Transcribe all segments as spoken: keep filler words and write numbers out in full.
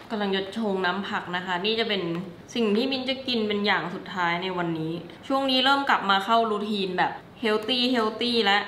กำลังจะชงน้ำผักนะคะนี่จะเป็นสิ่งที่มินจะกินเป็นอย่างสุดท้ายในวันนี้ช่วงนี้เริ่มกลับมาเข้ารูทีนแบบเฮลตี้เฮลตี้แล้ว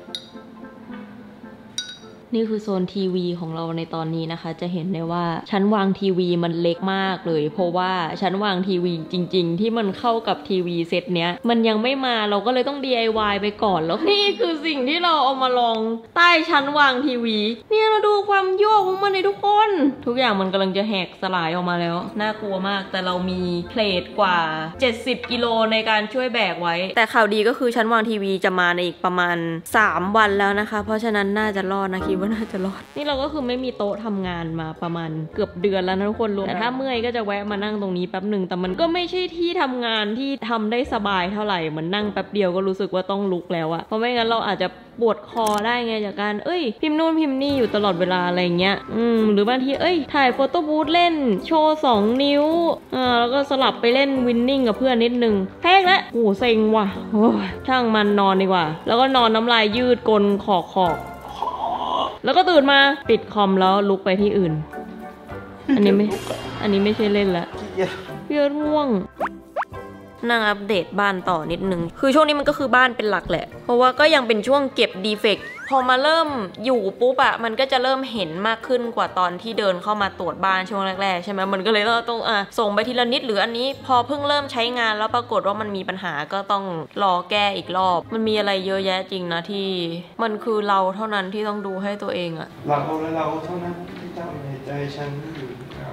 นี่คือโซนทีวีของเราในตอนนี้นะคะจะเห็นได้ว่าชั้นวางทีวีมันเล็กมากเลยเพราะว่าชั้นวางทีวีจริงๆที่มันเข้ากับทีวีเซตเนี้ยมันยังไม่มาเราก็เลยต้อง ดี ไอ วาย ไปก่อนแล้วนี่คือสิ่งที่เราเอามาลองใต้ชั้นวางทีวีเนี่ยเราดูความโยกของมันเลยทุกคนทุกอย่างมันกำลังจะแหกสลายออกมาแล้วน่ากลัวมากแต่เรามีเพลทกว่าเจ็ดสิบกิโลในการช่วยแบกไว้แต่ข่าวดีก็คือชั้นวางทีวีจะมาในอีกประมาณสามวันแล้วนะคะเพราะฉะนั้นน่าจะรอดนะคิดว่าน่าจะรอดนี่เราก็คือไม่มีโต๊ะทำงานมาประมาณเกือบเดือนแล้วนะทุกคนรู้แต่ถ้าเมื่อยก็จะแวะมานั่งตรงนี้แป๊บหนึ่งแต่มันก็ไม่ใช่ที่ทำงานที่ทำได้สบายเท่าไหร่เหมือนนั่งแป๊บเดียวก็รู้สึกว่าต้องลุกแล้วอะเพราะไม่งั้นเราอาจจะปวดคอได้ไงจากการเอ้ยพิมพ์นู่นพิมพ์นี่อยู่ตลอดเวลาอะไรเงี้ยอืมหรือบางทีเอ้ยถ่ายโฟโต้บูธเล่นโชว์สองนิ้วอ่าแล้วก็สลับไปเล่นวินนิ่งกับเพื่อนนิดนึงแพกแล้วโหเซ็งว่ะโอ้ยช่างมันนอนดีกว่าแล้วก็นอนน้ำลายยืดกลขอกขอกแล้วก็ตื่นมาปิดคอมแล้วลุกไปที่อื่นอันนี้ไม่อันนี้ไม่ใช่เล่นละเพื่อร่วงนั่งอัปเดตบ้านต่อนิดนึงคือช่วงนี้มันก็คือบ้านเป็นหลักแหละเพราะว่าก็ยังเป็นช่วงเก็บดีเฟกต์พอมาเริ่มอยู่ปุ๊บอะมันก็จะเริ่มเห็นมากขึ้นกว่าตอนที่เดินเข้ามาตรวจบ้านช่วงแรกๆใช่ไหมมันก็เลยต้องอ่ะส่งไปทีละนิดหรืออันนี้พอเพิ่งเริ่มใช้งานแล้วปรากฏว่ามันมีปัญหาก็ต้องรอแก้อีกรอบมันมีอะไรเยอะแยะจริงนะที่มันคือเราเท่านั้นที่ต้องดูให้ตัวเองอะเราและเราเท่านั้นที่จำในใจฉันอยู่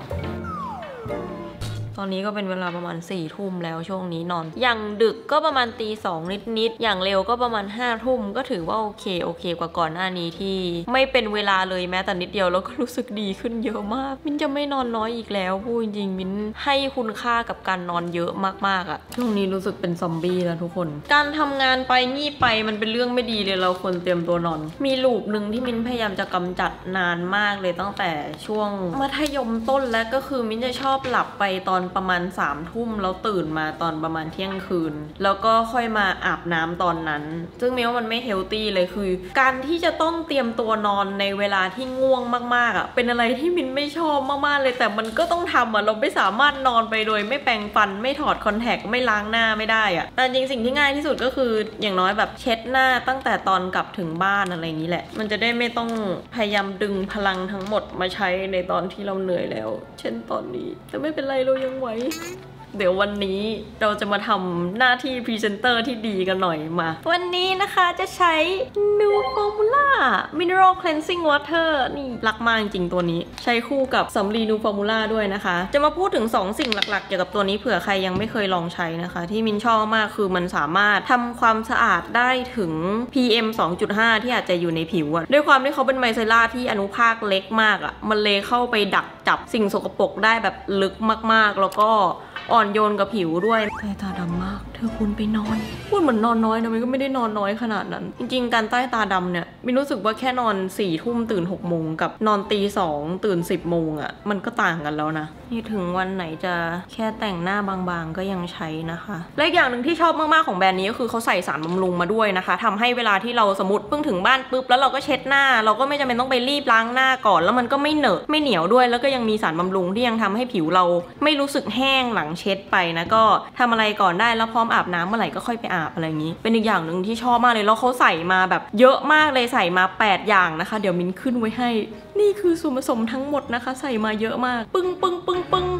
ตอนนี้ก็เป็นเวลาประมาณสี่ทุ่มแล้วช่วงนี้นอนอย่างดึกก็ประมาณตีสองนิดๆอย่างเร็วก็ประมาณห้าทุ่มก็ถือว่าโอเคโอเคกว่าก่อนหน้านี้ที่ไม่เป็นเวลาเลยแม้แต่นิดเดียวแล้วก็รู้สึกดีขึ้นเยอะมากมินจะไม่นอนน้อยอีกแล้วพูดจริงๆมินให้คุณค่ากับการนอนเยอะมากๆอะช่วงนี้รู้สึกเป็นซอมบี้แล้วทุกคนการทำงานไปงี่ไปมันเป็นเรื่องไม่ดีเลยเราควรเตรียมตัวนอนมีลูปหนึ่งที่มินพยายามจะกำจัดนานมากเลยตั้งแต่ช่วงมัธยมต้นและก็คือมินจะชอบหลับไปตอนประมาณสามทุ่มแล้วตื่นมาตอนประมาณเที่ยงคืนแล้วก็ค่อยมาอาบน้ำตอนนั้นซึ่งมินว่ามันไม่เฮลตี้เลยคือการที่จะต้องเตรียมตัวนอนในเวลาที่ง่วงมากๆอ่ะเป็นอะไรที่มินไม่ชอบมากๆเลยแต่มันก็ต้องทำอ่ะเราไม่สามารถนอนไปโดยไม่แปรงฟันไม่ถอดคอนแทคไม่ล้างหน้าไม่ได้อ่ะแต่จริงสิ่งที่ง่ายที่สุดก็คืออย่างน้อยแบบเช็ดหน้าตั้งแต่ตอนกลับถึงบ้านอะไรอย่างนี้แหละมันจะได้ไม่ต้องพยายามดึงพลังทั้งหมดมาใช้ในตอนที่เราเหนื่อยแล้วเช่นตอนนี้แต่ไม่เป็นไรเรายังไหวเดี๋ยววันนี้เราจะมาทำหน้าที่พรีเซนเตอร์ที่ดีกันหน่อยมาวันนี้นะคะจะใช้ New Formula Mineral Cleansing Water นี่รักมากจริงตัวนี้ใช้คู่กับสำลี New Formula ด้วยนะคะจะมาพูดถึงสองสิ่งหลักๆเกี่ยวกับตัวนี้เผื่อใครยังไม่เคยลองใช้นะคะที่มินชอบมากคือมันสามารถทำความสะอาดได้ถึง พี เอ็ม สองจุดห้า ที่อาจจะอยู่ในผิวอะด้วยความที่เขาเป็นไมเซล่าที่อนุภาคเล็กมากอะมันเลยเข้าไปดักจับสิ่งสกปรกได้แบบลึกมากๆแล้วก็อ่อนโยนกับผิวด้วยใต้ตาดำมากเธอควรไปนอนพูดเหมือนนอนน้อยนะมันก็ไม่ได้นอนน้อยขนาดนั้นจริงๆการใต้ตาดำเนี่ยมินรู้สึกว่าแค่นอนสี่ทุ่มตื่นหกโมงกับนอนตีสองตื่นสิบโมงอะมันก็ต่างกันแล้วนะนี่ถึงวันไหนจะแค่แต่งหน้าบางๆก็ยังใช้นะคะและอีกอย่างหนึ่งที่ชอบมากๆของแบรนด์นี้ก็คือเขาใส่สารบำรุงมาด้วยนะคะทำให้เวลาที่เราสมมติเพิ่งถึงบ้านปุ๊บแล้วเราก็เช็ดหน้าเราก็ไม่จำเป็นต้องไปรีบล้างหน้าก่อนแล้วมันก็ไม่เหนอะไม่เหนียวด้วยแล้วก็ยังมีสารบำรุงที่ยังทำให้ผิวเราไม่รู้สึกแห้งหลังเช็ดไปนะก็ทำอะไรก่อนได้แล้วพร้อมอาบน้ำเมื่อไหร่ก็ค่อยไปอาบอะไรอย่างนี้เป็นอีกอย่างหนึ่งที่ชอบมากเลยแล้วเขาใส่มาแบบเยอะมากเลยใส่มาแปดอย่างนะคะเดี๋ยวมินขึ้นไว้ให้นี่คือส่วนผสมทั้งหมดนะคะใส่มาเยอะมากปึ้งปึ้งปึ้งปึ้ง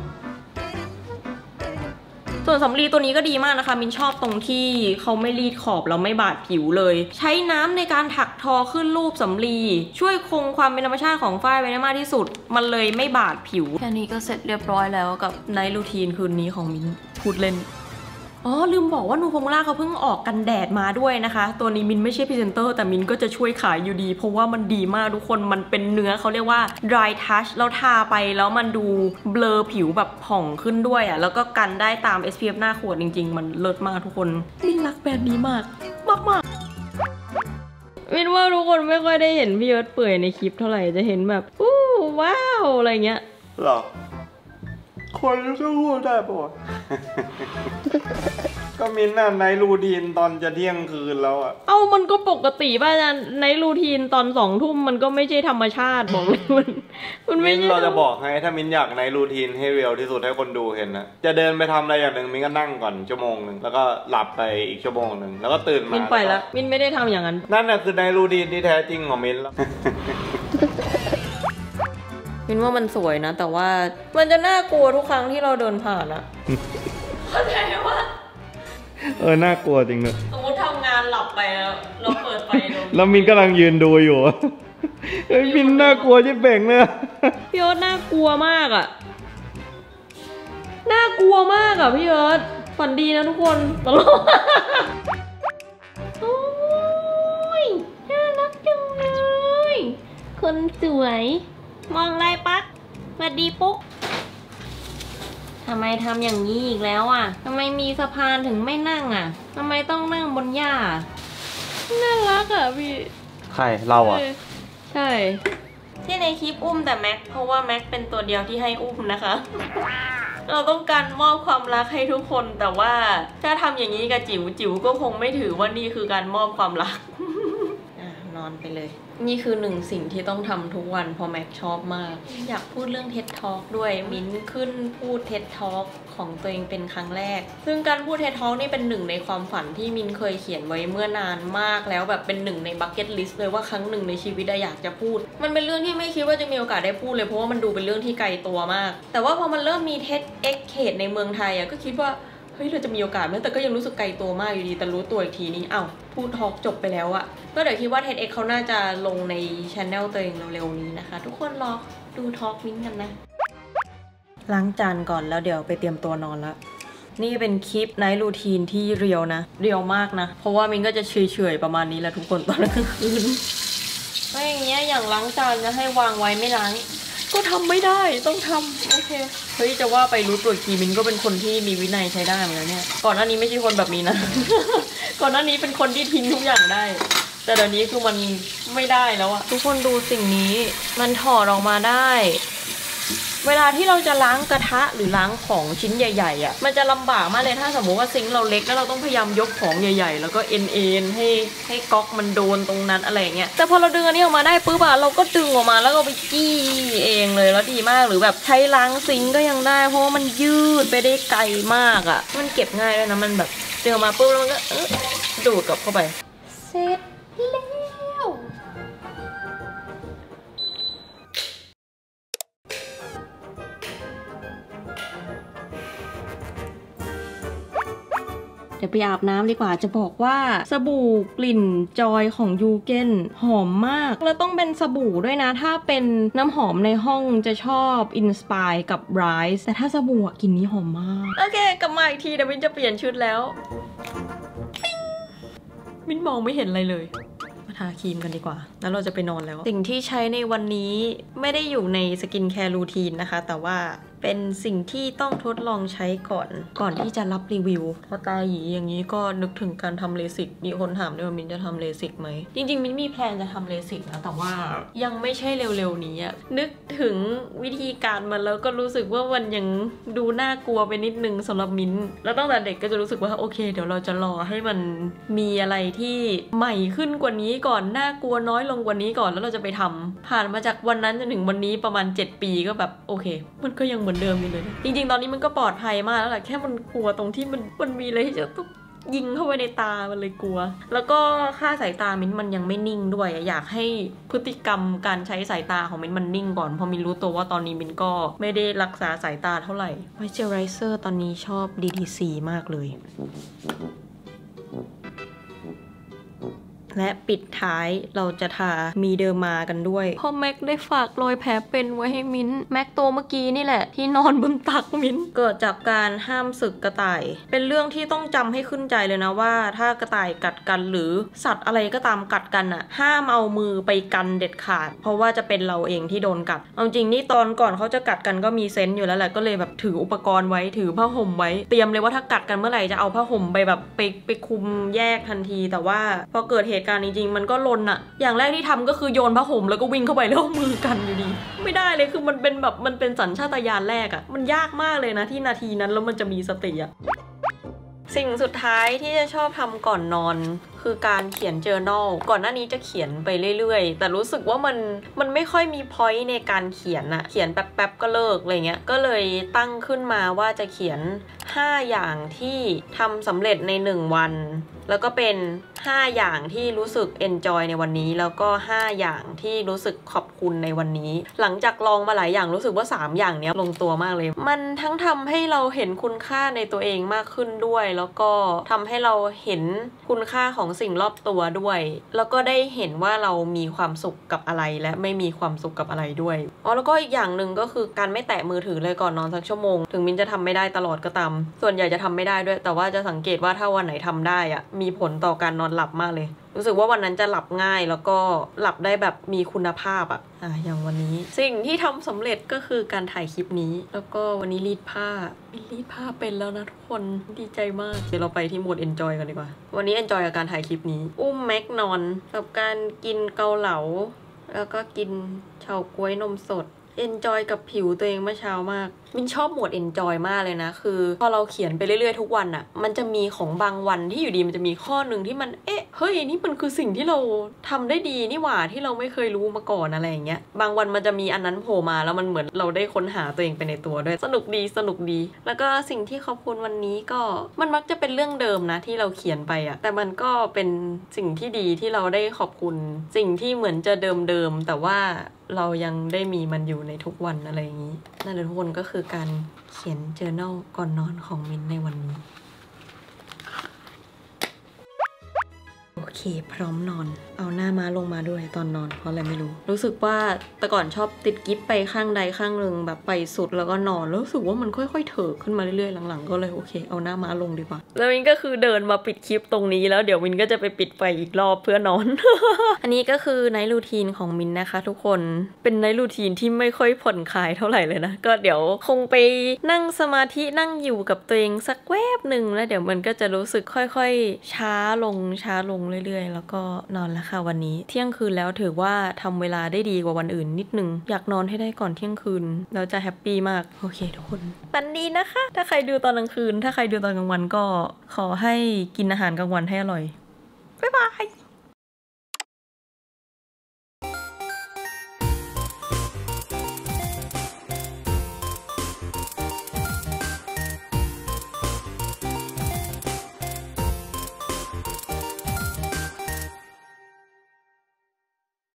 ส่วนสำลีตัวนี้ก็ดีมากนะคะมินชอบตรงที่เขาไม่รีดขอบแล้วไม่บาดผิวเลยใช้น้ำในการถักทอขึ้นรูปสำลีช่วยคงความเป็นธรรมชาติของฝ้ายไว้ได้มากที่สุดมันเลยไม่บาดผิวแค่นี้ก็เสร็จเรียบร้อยแล้วกับไนท์รูทีนคืนนี้ของมินพูดเล่นอ๋อลืมบอกว่านูฟอร์มูล่าเขาเพิ่งออกกันแดดมาด้วยนะคะตัวนี้มินไม่ใช่พรีเซนเตอร์แต่มินก็จะช่วยขายอยู่ดีเพราะว่ามันดีมากทุกคนมันเป็นเนื้อเขาเรียกว่า dry touch แล้วทาไปแล้วมันดูเบลอผิวแบบผ่องขึ้นด้วยอ่ะแล้วก็กันได้ตาม เอส พี เอฟ หน้าขวดจริงๆมันเลิศมากทุกคนมินรักแบรนด์นี้มากมากมากมินว่าทุกคนไม่ค่อยได้เห็นพี่ยศเปื่อยในคลิปเท่าไหร่จะเห็นแบบอู้ว้าวอะไรเงี้ยหรอคคนก็พูดได้ปะ ก็มินน่ะในรูทีนตอนจะเที่ยงคืนแล้วอะเอ้ามันก็ปกติป่ะอาจารย์ในรูทีนตอนสองทุ่มมันก็ไม่ใช่ธรรมชาติบอกเลยมันมันไม่ใช่เราจะบอกให้ถ้ามินอยากในรูทีนให้เรียลที่สุดให้คนดูเห็นนะจะเดินไปทำอะไรอย่างหนึ่งมินก็นั่งก่อนชั่วโมงหนึ่งแล้วก็หลับไปอีกชั่วโมงหนึ่งแล้วก็ตื่นมามินไปแล้วมินไม่ได้ทำอย่างนั้นนั่นน่ะคือในรูทีนที่แท้จริงของมินแล้วมินว่ามันสวยนะแต่ว่ามันจะน่ากลัวทุกครั้งที่เราเดินผ่านอะเข้าใจว่าเออน่ากลัวจริงเลยสมมติทำงานหลับไปแล้วเราเปิดไฟดูแล้วมินกำลังยืนดูอยู่เฮ้ยมินน่ากลัวจิ๊บเป่งเลยพี่เอิร์ธน่ากลัวมากอะน่ากลัวมากอะพี่เอิร์ธฝันดีนะทุกคนตลกโอ้ยน่ารักจังเลยคนสวยมองอะไรปักสวัสดีปุ๊กทำไมทำอย่างนี้อีกแล้วอ่ะทำไมมีสะพานถึงไม่นั่งอ่ะทำไมต้องนั่งบนหญ้าน่ารักอ่ะพี่ใครเราอ่ะใช่ที่ในคลิปอุ้มแต่แม็กเพราะว่าแม็กเป็นตัวเดียวที่ให้อุ้มนะคะ เราต้องการมอบความรักให้ทุกคนแต่ว่าถ้าทำอย่างนี้กับจิ๋วจิ๋วก็คงไม่ถือว่านี่คือการมอบความรัก นอนไปเลยนี่คือหนึ่งสิ่งที่ต้องทำทุกวันเพราะแม็กชอบมากอยากพูดเรื่องเท็ดทอล์กด้วยมิ้นขึ้นพูดเท็ดทอล์กของตัวเองเป็นครั้งแรกซึ่งการพูดเท็ดทอล์กนี่เป็นหนึ่งในความฝันที่มิ้นเคยเขียนไว้เมื่อนานมากแล้วแบบเป็นหนึ่งในบักเก็ตลิสต์เลยว่าครั้งหนึ่งในชีวิตอยากจะพูดมันเป็นเรื่องที่ไม่คิดว่าจะมีโอกาสได้พูดเลยเพราะว่ามันดูเป็นเรื่องที่ไกลตัวมากแต่ว่าพอมันเริ่มมีเท็ดเอ็กเขตในเมืองไทยอะก็คิดว่าเฮ้ยเราจะมีโอกาสไหมแต่ก็ยังรู้สึกไกลตัวมากอยู่ดีแต่รู้ตัวอีกทีนี้อ้าวพูดทอล์กจบไปแล้วอะก็เดี๋ยวคิดว่า เท็ด เอ็กซ์ เขาน่าจะลงในช anel ตัวเองเร็วๆนี้นะคะทุกคนรอดูทอล์กมิ้นกันนะล้างจานก่อนแล้วเดี๋ยวไปเตรียมตัวนอนแล้วนี่เป็นคลิปไนท์รูทีนที่เรียวนะเรียวมากนะเพราะว่ามิ้นก็จะเฉยๆประมาณนี้แหละทุกคนตอนกลางคืนไม่อย่างเงี้ยอย่างล้างจานจะให้วางไว้ไม่ล้างก็ทำไม่ได้ต้องทำโอเคเฮ้ยจะว่าไปรู้ตัวกีมินก็เป็นคนที่มีวินัยใช้ได้เหมือนกันเนี่ยก่อนหน้านี้ไม่ใช่คนแบบนี้นะ ก่อนหน้านี้เป็นคนที่ทิ้งทุกอย่างได้แต่เดี๋ยวนี้คือมันไม่ได้แล้วอะทุกคนดูสิ่งนี้มันถอดออกมาได้เวลาที่เราจะล้างกระทะหรือล้างของชิ้นใหญ่ๆอ่ะมันจะลำบากมากเลยถ้าสมมติว่าซิงค์เราเล็กแล้วเราต้องพยายามยกของใหญ่ๆแล้วก็เอ็นเอ็นให้ให้ก๊อกมันโดนตรงนั้นอะไรเงี้ยแต่พอเราดึงอันนี้ออกมาได้ปุ๊บอะเราก็ดึงออกมาแล้วก็ไปจี้เองเลยแล้วดีมากหรือแบบใช้ล้างซิงค์ก็ยังได้เพราะว่ามันยืดไปได้ไกลมากอ่ะมันเก็บง่ายด้วยนะมันแบบเจอมาปุ๊บแล้วมันก็ดูดกลับเข้าไปเสร็จแล้วเดี๋ยวไปอาบน้ำดีกว่าจะบอกว่าสบู่กลิ่นจอยของยูเกนหอมมากแล้วต้องเป็นสบู่ด้วยนะถ้าเป็นน้ำหอมในห้องจะชอบอินสปายกับไรซ์แต่ถ้าสบู่กลิ่นนี้หอมมากโอเคกลับมาอีกทีเดี๋ยวมินจะเปลี่ยนชุดแล้วมินมองไม่เห็นอะไรเลยมาทาครีมกันดีกว่าแล้วเราจะไปนอนแล้วสิ่งที่ใช้ในวันนี้ไม่ได้อยู่ในสกินแคร์รูทีนนะคะแต่ว่าเป็นสิ่งที่ต้องทดลองใช้ก่อนก่อนที่จะรับรีวิวพอตาหยีอย่างนี้ก็นึกถึงการทำเลสิกมีคนถามด้วยว่ามินจะทำเลสิกไหมจริงๆมินมีแพลนจะทำเลสิกนะแต่ว่ายังไม่ใช่เร็วๆนี้อะนึกถึงวิธีการมาแล้วก็รู้สึกว่ามันยังดูน่ากลัวไปนิดนึงสำหรับมินแล้วตั้งแต่เด็กก็จะรู้สึกว่าโอเคเดี๋ยวเราจะรอให้มันมีอะไรที่ใหม่ขึ้นกว่านี้ก่อนน่ากลัวน้อยลงกว่านี้ก่อนแล้วเราจะไปทำผ่านมาจากวันนั้นจนถึงวันนี้ประมาณเจ็ดปีก็แบบโอเคมันก็ยังเหมือนเดิมอยู่เลยจริงๆตอนนี้มันก็ปลอดภัยมากแล้วแหละแค่มันกลัวตรงที่มันมันมีอะไรที่จะต้องยิงเข้าไปในตามันเลยกลัวแล้วก็ค่าสายตามิ้นมันยังไม่นิ่งด้วยอยากให้พฤติกรรมการใช้สายตาของมิ้นมันนิ่งก่อนเพราะมิ้นรู้ตัวว่าตอนนี้มิ้นก็ไม่ได้รักษาสายตาเท่าไหร่ Moisturizer ตอนนี้ชอบ ดี ที ซี มากเลยและปิดท้ายเราจะทามีเดอร์มากันด้วยพอแม็กได้ฝากรอยแผลเป็นไว้ให้มิ้นแม็กตัวเมื่อกี้นี่แหละที่นอนบนตักมิ้นเกิดจากการห้ามศึกกระต่ายเป็นเรื่องที่ต้องจำให้ขึ้นใจเลยนะว่าถ้ากระต่ายกัดกันหรือสัตว์อะไรก็ตามกัดกันอ่ะห้ามเอามือไปกันเด็ดขาดเพราะว่าจะเป็นเราเองที่โดนกัดเอาจริงนี่ตอนก่อนเขาจะกัดกันก็มีเซนส์อยู่แล้วแหละก็เลยแบบถืออุปกรณ์ไว้ถือผ้าห่มไว้เตรียมเลยว่าถ้ากัดกันเมื่อไหร่จะเอาผ้าห่มไปแบบไปไปคุมแยกทันทีแต่ว่าพอเกิดเหตุตุการณ์จริงๆมันก็ลนอะอย่างแรกที่ทำก็คือโยนผ้าห่มแล้วก็วิ่งเข้าไปแล้วเอามือกันอยู่ดีไม่ได้เลยคือมันเป็นแบบมันเป็นสัญชาตญาณแรกอะมันยากมากเลยนะที่นาทีนั้นแล้วมันจะมีสติอะสิ่งสุดท้ายที่จะชอบทำก่อนนอนคือการเขียน journal ก่อนหน้านี้จะเขียนไปเรื่อยๆแต่รู้สึกว่ามันมันไม่ค่อยมี point ในการเขียนอะเขียนแป๊บๆก็เลิกอะไรเงี้ยก็เลยตั้งขึ้นมาว่าจะเขียนห้าอย่างที่ทำสำเร็จในหนึ่งวันแล้วก็เป็นห้าอย่างที่รู้สึก enjoy ในวันนี้แล้วก็ห้าอย่างที่รู้สึกขอบคุณในวันนี้หลังจากลองมาหลายอย่างรู้สึกว่าสามอย่างเนี้ยลงตัวมากเลยมันทั้งทำให้เราเห็นคุณค่าในตัวเองมากขึ้นด้วยแล้วก็ทำให้เราเห็นคุณค่าของสิ่งรอบตัวด้วยแล้วก็ได้เห็นว่าเรามีความสุขกับอะไรและไม่มีความสุขกับอะไรด้วยอ๋อแล้วก็อีกอย่างหนึ่งก็คือการไม่แตะมือถือเลยก่อนนอนสักชั่วโมงถึงมินจะทำไม่ได้ตลอดก็ตามส่วนใหญ่จะทำไม่ได้ด้วยแต่ว่าจะสังเกตว่าถ้าวันไหนทำได้อะมีผลต่อการนอนหลับมากเลยรู้สึกว่าวันนั้นจะหลับง่ายแล้วก็หลับได้แบบมีคุณภาพอะอ่ะอย่างวันนี้สิ่งที่ทำสำเร็จก็คือการถ่ายคลิปนี้แล้วก็วันนี้รีดผ้ารีดผ้าเป็นแล้วนะทุกคนดีใจมากเดี๋ยวเราไปที่โหมด enjoy กันดีกว่าวันนี้ enjoy กับการถ่ายคลิปนี้อุ้มแม็กนอนกับการกินเกาเหลาแล้วก็กินเฉาก๊วยนมสด enjoy กับผิวตัวเองเมื่อเช้ามากมินชอบโหมด enjoy มากเลยนะคือพอเราเขียนไปเรื่อยๆทุกวันอะมันจะมีของบางวันที่อยู่ดีมันจะมีข้อหนึ่งที่มันเอ๊ะเฮ้ยนี่มันคือสิ่งที่เราทำได้ดีนี่หว่าที่เราไม่เคยรู้มาก่อนอะไรอย่างเงี้ยบางวันมันจะมีอันนั้นโผล่มาแล้วมันเหมือนเราได้ค้นหาตัวเองไปในตัวด้วยสนุกดีสนุกดีแล้วก็สิ่งที่ขอบคุณวันนี้ก็มันมักจะเป็นเรื่องเดิมนะที่เราเขียนไปอะแต่มันก็เป็นสิ่งที่ดีที่เราได้ขอบคุณสิ่งที่เหมือนจะเดิมๆแต่ว่าเรายังได้มีมันอยู่ในทุกวันอะไรอย่างนี้นั่นแหละทุกคนก็คือการเขียน journal ก่อนนอนของมินในวันนี้โอเคพร้อมนอนเอาหน้าม้าลงมาด้วยตอนนอนเพราะอะไรไม่รู้รู้สึกว่าแต่ก่อนชอบติดกิ๊บไปข้างใดข้างหนึ่งแบบไปสุดแล้วก็นอนแล้วรู้สึกว่ามันค่อยๆเถิกขึ้นมาเรื่อยๆหลังๆก็เลยโอเคเอาหน้าม้าลงดีกว่าแล้วมินก็คือเดินมาปิดคลิปตรงนี้แล้วเดี๋ยวมินก็จะไปปิดไฟอีกรอบเพื่อนอน อันนี้ก็คือไนท์รูทีนของมินนะคะทุกคนเป็นไนท์รูทีนที่ไม่ค่อยผ่อนคลายเท่าไหร่เลยนะก็เดี๋ยวคงไปนั่งสมาธินั่งอยู่กับตัวเองสักแวบหนึ่งแล้วเดี๋ยวมันก็จะรู้สึกค่อยๆช้าลงช้าลงเรื่อยๆแล้วก็นอนแล้วค่ะวันนี้เที่ยงคืนแล้วถือว่าทำเวลาได้ดีกว่าวันอื่นนิดนึงอยากนอนให้ได้ก่อนเที่ยงคืนเราจะแฮปปี้มากโอเคทุกคนฝันดีนะคะถ้าใครดูตอนกลางคืนถ้าใครดูตอนกลางวันก็ขอให้กินอาหารกลางวันให้อร่อยบ๊ายบาย